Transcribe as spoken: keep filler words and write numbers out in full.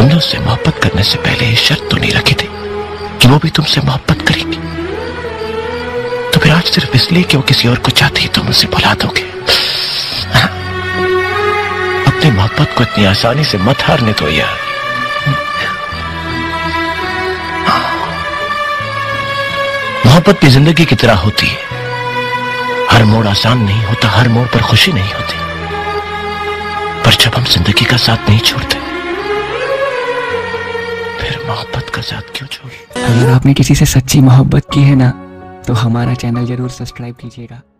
तुमने उससे मोहब्बत करने से पहले ये शर्त तो नहीं रखी थी कि वो भी तुमसे मोहब्बत करेगी। तो फिर आज सिर्फ इसलिए कि वो किसी और को चाहती है तुम उसे भुला दोगे? हाँ? अपनी मोहब्बत को इतनी आसानी से मत हारने दो यार। मोहब्बत भी जिंदगी की तरह होती है, हर मोड़ आसान नहीं होता, हर मोड़ पर खुशी नहीं होती, पर जब हम जिंदगी का साथ नहीं छोड़ते फिर मोहब्बत का साथ क्यों छोड़े? अगर आपने किसी से सच्ची मोहब्बत की है ना, तो हमारा चैनल जरूर सब्सक्राइब कीजिएगा।